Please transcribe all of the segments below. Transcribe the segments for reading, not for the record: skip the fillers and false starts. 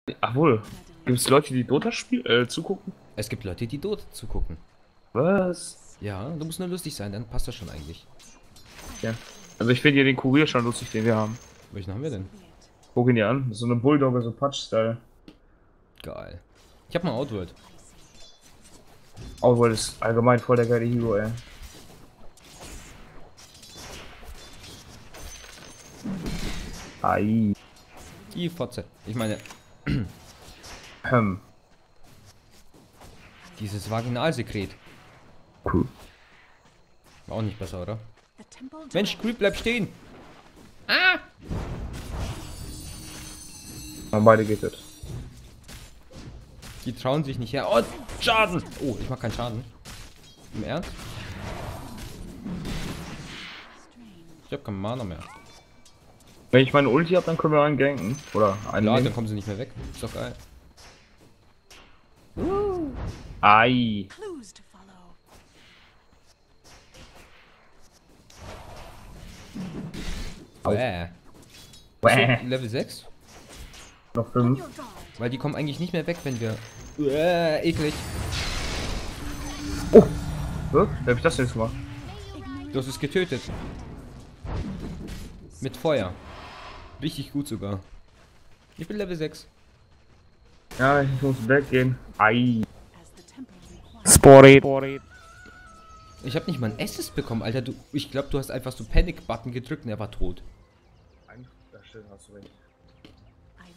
Ach wohl. Gibt es Leute, die Dota zugucken? Es gibt Leute, die dort zugucken. Was? Ja, du musst nur lustig sein, dann passt das schon eigentlich. Ja. Also ich finde ja den Kurier schon lustig, den wir haben. Welchen haben wir denn? Guck ihn dir an. So eine Bulldogge, so Patch-Style. Geil. Ich hab mal Outworld. Outworld ist allgemein voll der geile Hero, ey. Ai. Die Fotze. Ich meine, Hm. dieses Vaginalsekret. Cool. War auch nicht besser, oder? Mensch, Creep, bleib stehen! Aber beide geht es. Die trauen sich nicht her. Oh, Schaden! Oh, ich mach keinen Schaden. Im Ernst? Ich hab keinen Mana mehr. Wenn ich meine Ulti hab, dann können wir einen ganken. Oder einen Ja, dann nehmen. kommen sie nicht mehr weg. Ist doch geil. Ai. Clues to follow. Bäh. Bäh. Level 6? Noch 5. Your guard. Weil die kommen eigentlich nicht mehr weg, wenn wir... eklig. Oh. Wer hab ich das jetzt gemacht? Du hast es getötet. Mit Feuer. Richtig gut sogar. Ich bin Level 6. Ja, ich muss weggehen. Ai. As the temple requires. Spory. Ich habe nicht mal einen Assist bekommen, Alter. Ich glaube, du hast einfach so Panic-Button gedrückt und er war tot. Das stimmt, hast du recht. I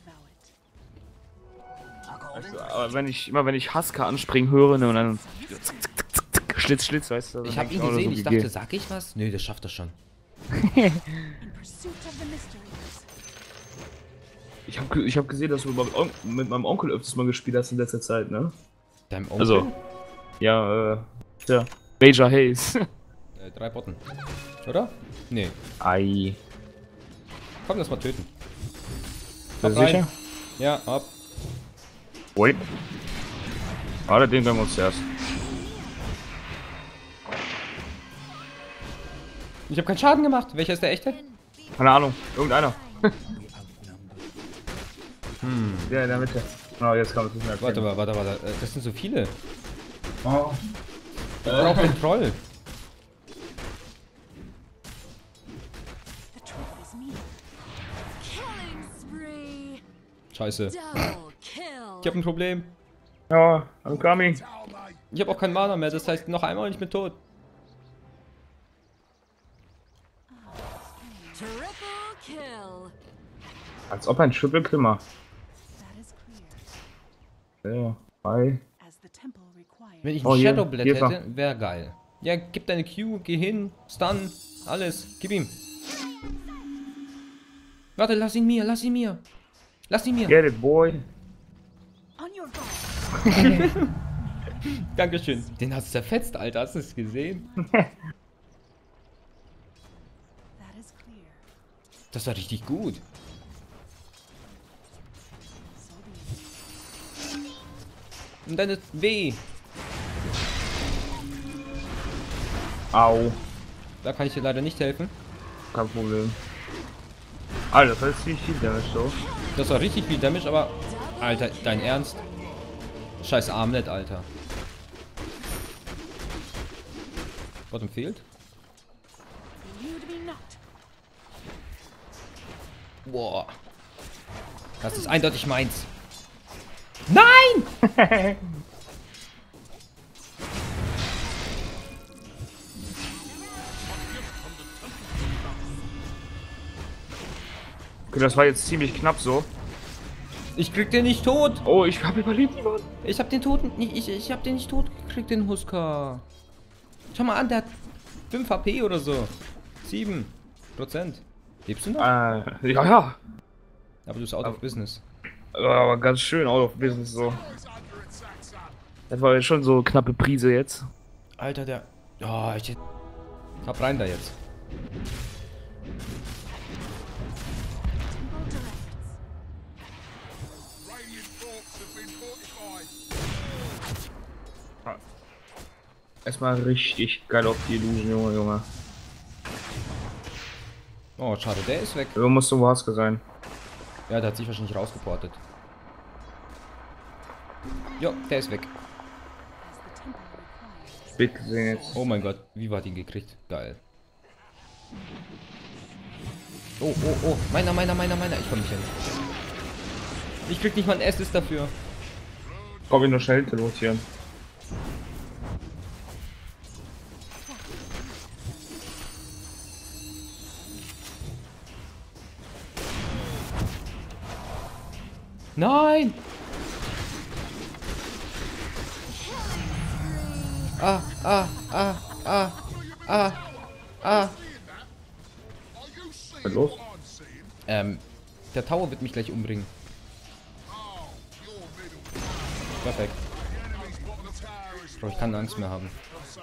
vow it. Also, aber wenn ich Haska anspringen höre, ne, und dann Schlitz, weißt du. Ich habe ihn gesehen, ich dachte, sag ich was? Nö, das schafft er schon. In pursuit of the mysteries. Ich hab gesehen, dass du mit meinem Onkel öfters mal gespielt hast in letzter Zeit, ne? Deinem Onkel? Also, ja, ja. Major Haze. 3 Botten. Oder? Nee. Ei. Komm, lass mal töten. Bist du rein. sicher? Ja, ab. Wait. Warte, den können wir uns zuerst. Ich habe keinen Schaden gemacht. Welcher ist der echte? Keine Ahnung, irgendeiner. Ja, in der Mitte. Oh, jetzt kann man es nicht mehr Warte, erkennen. warte. Das sind so viele. Oh. Ich brauche einen Troll. The truth is me. Killing spree. Scheiße. Double kill. Ich habe ein Problem. Ja, I'm coming. Ich habe auch keinen Mana mehr. Das heißt, noch einmal und ich bin tot. Triple kill. Als ob ein Triple Kill macht. That is clear. Ja, hi. As the temple requires. Wenn ich Oh, ein hier, Shadow Blade hier ist er. hätte, wäre geil. Ja, gib deine Q, geh hin, stun, alles. Gib ihm. Warte, lass ihn mir. Lass ihn mir. Get it, boy. On your guard. Dankeschön. Den hast du zerfetzt, Alter. Hast du es gesehen? That is clear. Das war richtig gut. So be it. Und deine W. Au. Da kann ich dir leider nicht helfen. Kein Problem. Alter, das ist ziemlich viel Damage so. Das war richtig viel Damage, aber... Alter, dein Ernst? Scheiß Armlet, Alter. Bottom fehlt? Elude me not. Boah. Das ist eindeutig meins. Nein! Okay, das war jetzt ziemlich knapp so. Ich krieg den nicht tot. Oh, ich habe überlebt, Mann. Ich hab den Toten. Ich hab den nicht tot gekriegt, den Husker. Schau mal an, der hat 5 HP oder so. 7%. Lebst du noch? Ja. Aber du bist out of business. Aber ganz schön out of business so. Das war jetzt schon so knappe Prise jetzt. Alter, der... Oh, ich... Hab rein da jetzt. Temple directs. Erstmal richtig geil auf die Illusion, Junge. Oh, schade, der ist weg. Du musst so Haske sein. Ja, der hat sich wahrscheinlich rausgeportet. Jo, der ist weg. Spät gesehen jetzt. Oh mein Gott, wie war den gekriegt? Geil. Oh, oh, oh. Meiner. Ich komm nicht hin. Ich krieg nicht mal ein Assist dafür. Komm ich noch schnell teleportieren. Nein! Ah. Was ist los? Der Tower wird mich gleich umbringen. Perfekt. Bro, ich keine Angst mehr haben.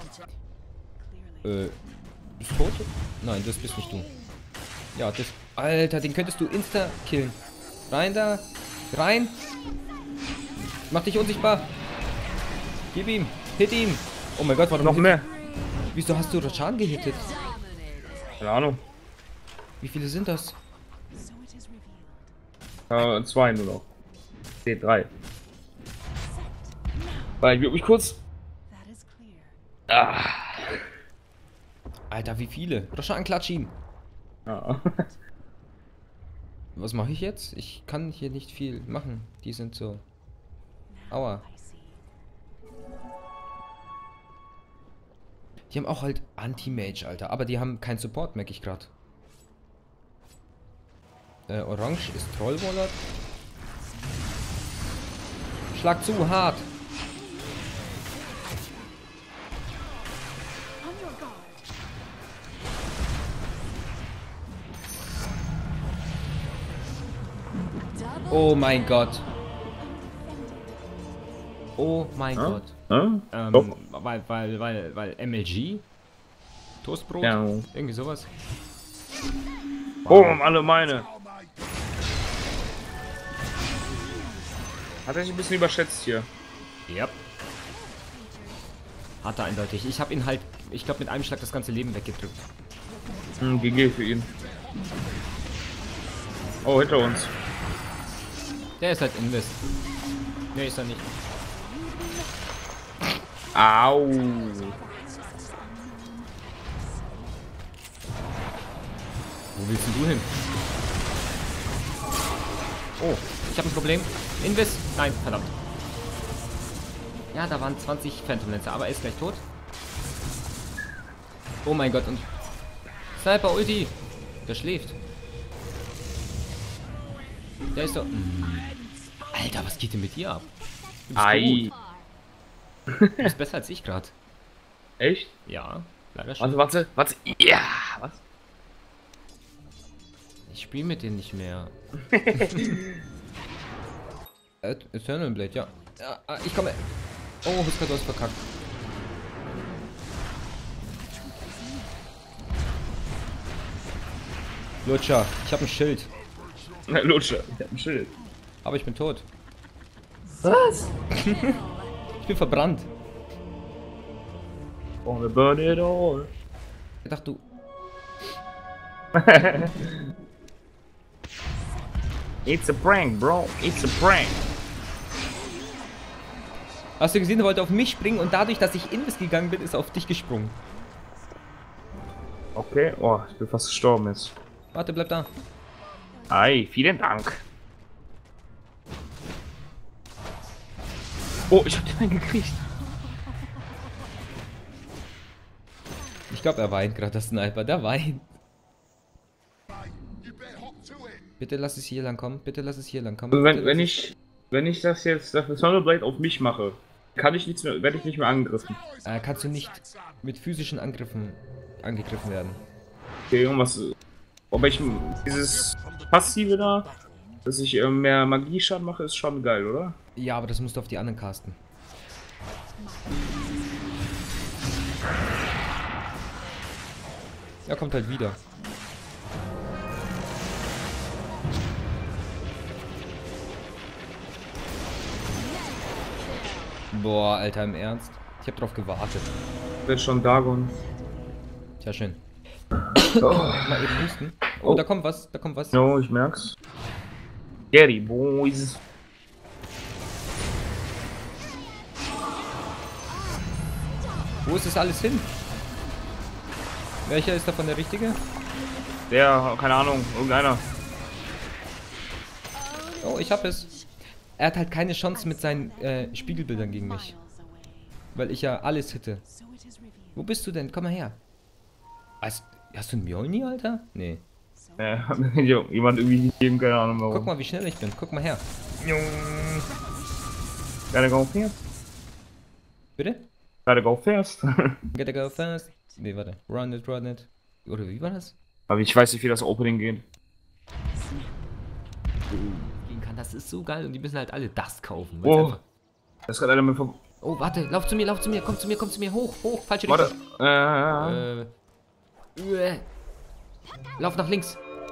Bist du tot? Nein, das bist nicht du. Ja, das... Alter, den könntest du insta killen. Rein da. Rein. Mach dich unsichtbar. Gib ihm. Hit ihn. Oh mein Gott, warum Noch mehr. Wieso hast du Rashan gehittet? Keine Ahnung. Wie viele sind das? 2 nur noch. D3. Weil ich will mich kurz. Ah. Alter, wie viele? Rashan, klatsch ihn. Ja. Was mache ich jetzt? Ich kann hier nicht viel machen. Die sind so... Aua. Die haben auch halt Anti-Mage, Alter. Aber die haben keinen Support, merke ich gerade. Orange ist Trollwallert. Schlag zu, hart. Oh mein Gott. Oh mein Gott. Weil MLG? Toastbrot? Ja. Irgendwie sowas. Oh, alle meine. Hat er sich ein bisschen überschätzt hier. Yep. Hat er eindeutig. Ich habe ihn halt, ich glaube, mit einem Schlag das ganze Leben weggedrückt. GG für ihn. Oh, hinter uns. Der ist halt Invest. Ne, ist er nicht. Au. Wo willst denn du hin? Oh, ich habe ein Problem. Invest. Nein, verdammt. Ja, da waren 20 Phantom Lancer, aber er ist gleich tot. Oh mein Gott, und Sniper Ulti. Der schläft. Der ist so... Alter, was geht denn mit dir ab? Du bist Ei. gut. Du bist besser als ich gerade. Echt? Ja, leider schon. Warte. Ja, was? Ich spiele mit denen nicht mehr. Eternal Blade, ja. Ich komme. Oh, Huska, du hast verkackt. Lutscher, ich habe ein Schild. Lutscher, ich hab ein Schild. Aber ich bin tot. Was? Ich bin verbrannt. Wanna burn it all. Ich dachte, du... It's a prank, bro. It's a prank. Hast du gesehen, er wollte auf mich springen und dadurch, dass ich Invis gegangen bin, ist er auf dich gesprungen. Okay, oh, ich bin fast gestorben jetzt. Warte, bleib da. Ei, vielen Dank. Oh, ich hab den einen gekriegt. Ich glaube, er weint gerade, der Sniper. Der weint. Bitte lass es hier lang kommen. Bitte lass es hier lang kommen. Also Bitte wenn lass ich das jetzt, das Eternal Blade auf mich mache, kann ich nichts mehr, werde ich nicht mehr angegriffen. kannst du nicht mit physischen Angriffen angegriffen werden. Okay, irgendwas. Aber ich dieses Passive da, dass ich mehr Magieschaden mache, ist schon geil, oder? Ja, aber das musst du auf die anderen casten. Er kommt halt wieder. Boah, Alter, im Ernst? Ich hab drauf gewartet. Wird schon Dagon. Sehr schön. Oh. Mal eben husten. Oh, da kommt was, da kommt was. No, ich merk's. Gary Boys. Wo ist das alles hin? Welcher ist davon der richtige? Der, keine Ahnung, irgendeiner. Oh, ich hab es. Er hat halt keine Chance mit seinen Spiegelbildern gegen mich. Weil ich ja alles hitte. Wo bist du denn? Komm mal her. Hast du einen Mjolnir, Alter? Nee. Hat mir jemand irgendwie gegeben, keine Ahnung warum. Guck mal, wie schnell ich bin. Guck mal her. Gotta go fast. Bitte? Gotta go fast. Gotta go fast. Nee, warte. Run it, run it. Oder wie war das? Aber ich weiß nicht, wie das Opening geht. Gehen kann, das ist so geil. Und die müssen halt alle das kaufen. Oh. Das hat einer mit vom. Oh, warte. Lauf zu mir, komm zu mir. Hoch. Falsche Warte. Richtung. Lauf nach links.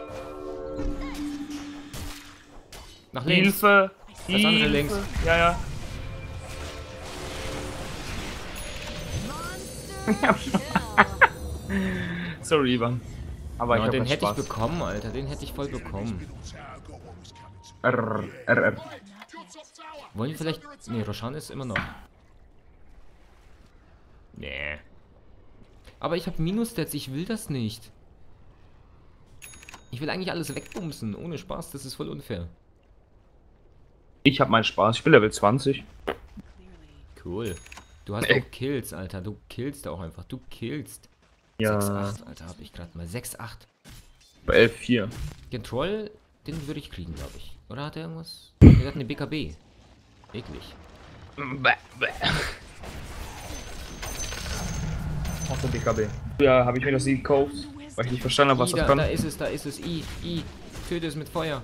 Nach links. Hilfe! Das andere links. Ja. Sorry, Ivan. Aber Ja, ich hab den grad hätte ich Spaß. bekommen, Alter. Den hätte ich voll bekommen. RR. Wollen wir vielleicht... Nee, Roshan ist immer noch. Nee. Aber ich habe Minus-Stats, ich will das nicht. Ich will eigentlich alles wegbumsen. Ohne Spaß, das ist voll unfair. Ich hab meinen Spaß. Ich bin Level 20. Cool. Du hast auch Kills, Alter. Du killst auch einfach. Du killst. Ja. 6-8, Alter, habe ich gerade mal. 6-8. Bei 11-4. Den Troll, den würde ich kriegen, glaube ich. Oder hat er irgendwas? Der hat eine BKB. Eklig. Auch der BKB. Ja, habe ich mir das nie gekauft, weil ich nicht verstanden habe, was das kann. Da ist es. I. Töte es mit Feuer.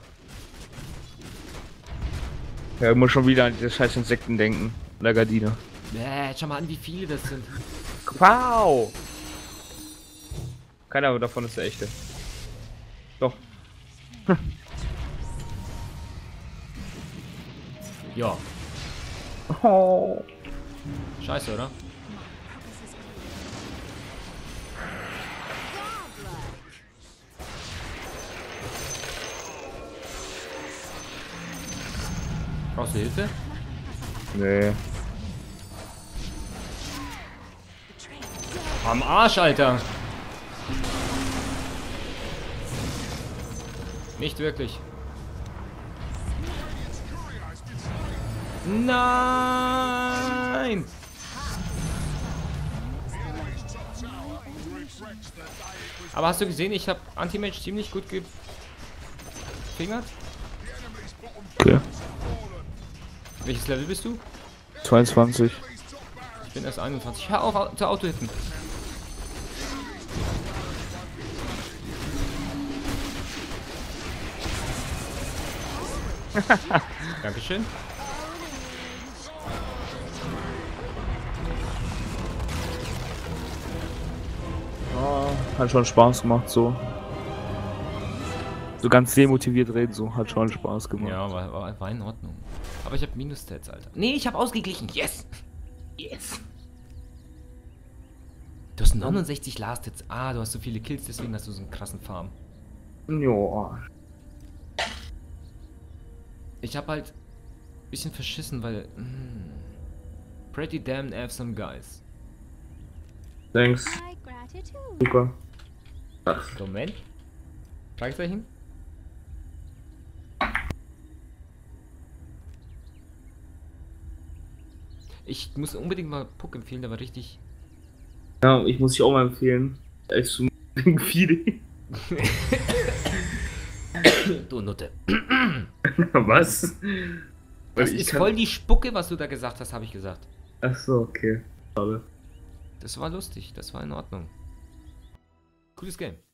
Ja, ich muss schon wieder an diese scheiß Insekten denken. Der Gardine. Schau mal an, wie viele das sind. Wow! Keiner davon ist der echte. Doch. Ja. Oh. Scheiße, oder? Brauchst du Hilfe? Nee. Am Arsch, Alter! Nicht wirklich. Nein! Aber hast du gesehen, ich habe Anti-Mage ziemlich gut gefingert? Okay. Welches Level bist du? 22. Ich bin erst 21. Hör auf zu Auto-Hitten. Dankeschön. Oh, hat schon Spaß gemacht, so. So ganz demotiviert reden, so. Hat schon Spaß gemacht. Ja, war in Ordnung. Aber ich habe Minus-Stats, Alter. Nee, ich habe ausgeglichen. Yes! Yes! Du hast 69 Last-Hits. Ah, du hast so viele Kills, deswegen hast du so einen krassen Farm. Ja. Ich habe halt ein bisschen verschissen, weil... pretty damn awesome guys. Thanks. My gratitude. Super. Moment. Fragezeichen? Ich muss unbedingt mal Puck empfehlen, der war richtig... Ja, ich muss dich auch mal empfehlen. Als du viele. Du Nutte. Was? Das ist voll die Spucke, was du da gesagt hast, habe ich gesagt. Achso, okay. Schade. Das war lustig, das war in Ordnung. Cooles Game.